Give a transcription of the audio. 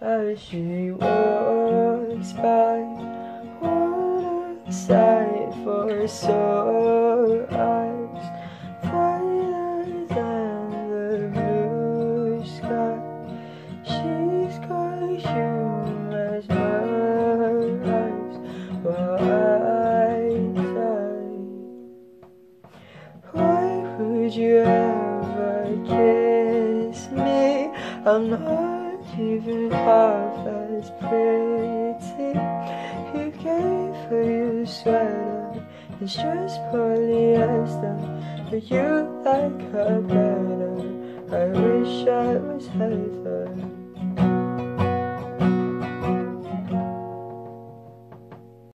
as she walks by. What a sight for sore eyes, brighter than the blue sky. She's got you mesmerized while I die. Why would you ever kiss me? I'm not even half as pretty. You gave her your sweater, it's just polyester, but you like her better. I wish I was Heather.